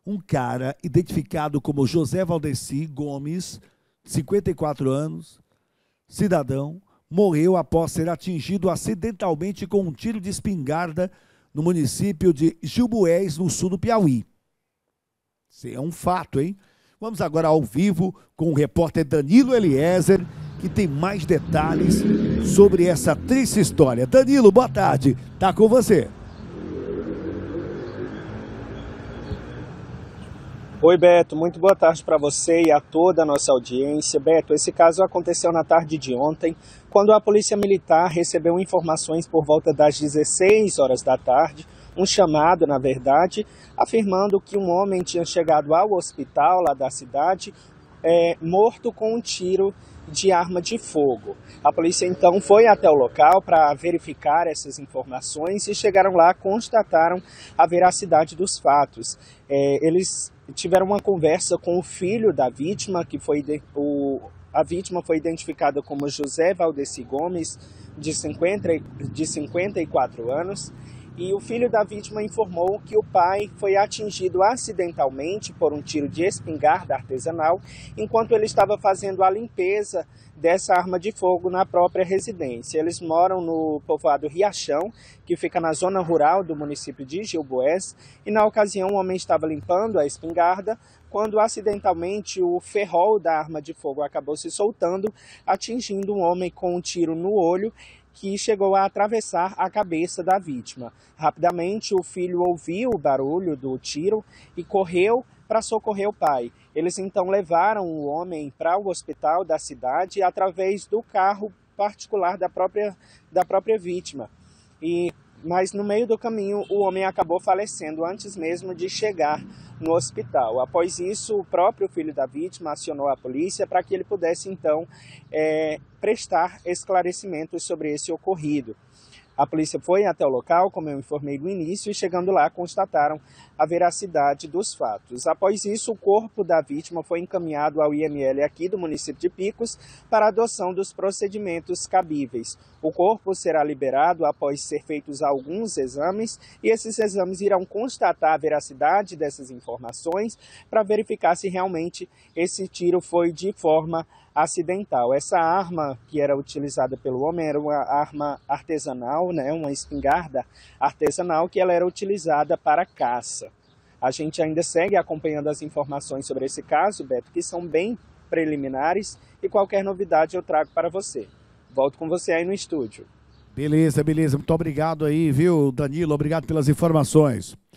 um cara identificado como José Valdeci Gomes, 54 anos, cidadão, morreu após ser atingido acidentalmente com um tiro de espingarda no município de Gilboés, no sul do Piauí. Isso é um fato, hein? Vamos agora ao vivo com o repórter Danilo Eliezer, que tem mais detalhes sobre essa triste história. Danilo, boa tarde. Tá com você. Oi, Beto, muito boa tarde para você e a toda a nossa audiência. Beto, esse caso aconteceu na tarde de ontem, quando a Polícia Militar recebeu informações por volta das 16 horas da tarde, um chamado, na verdade, afirmando que um homem tinha chegado ao hospital lá da cidade, morto com um tiro de arma de fogo. A polícia então foi até o local para verificar essas informações e chegaram lá, constataram a veracidade dos fatos. Eles tiveram uma conversa com o filho da vítima, a vítima foi identificada como José Valdeci Gomes, de 54 anos, e o filho da vítima informou que o pai foi atingido acidentalmente por um tiro de espingarda artesanal enquanto ele estava fazendo a limpeza dessa arma de fogo na própria residência. Eles moram no povoado Riachão, que fica na zona rural do município de Gilboés, e na ocasião o homem estava limpando a espingarda quando acidentalmente o ferrol da arma de fogo acabou se soltando, atingindo um homem com um tiro no olho que chegou a atravessar a cabeça da vítima. Rapidamente, o filho ouviu o barulho do tiro e correu para socorrer o pai. Eles então levaram o homem para o hospital da cidade através do carro particular da própria vítima. Mas no meio do caminho, o homem acabou falecendo antes mesmo de chegar no hospital. Após isso, o próprio filho da vítima acionou a polícia para que ele pudesse, então, prestar esclarecimentos sobre esse ocorrido. A polícia foi até o local, como eu informei no início, e chegando lá constataram a veracidade dos fatos. Após isso, o corpo da vítima foi encaminhado ao IML aqui do município de Picos para a adoção dos procedimentos cabíveis. O corpo será liberado após ser feitos alguns exames e esses exames irão constatar a veracidade dessas informações para verificar se realmente esse tiro foi de forma acidental. Essa arma que era utilizada pelo homem era uma arma artesanal, uma espingarda artesanal que ela era utilizada para caça. A gente ainda segue acompanhando as informações sobre esse caso, Beto, que são bem preliminares e qualquer novidade eu trago para você. Volto com você aí no estúdio. Beleza. Muito obrigado aí, viu, Danilo? Obrigado pelas informações.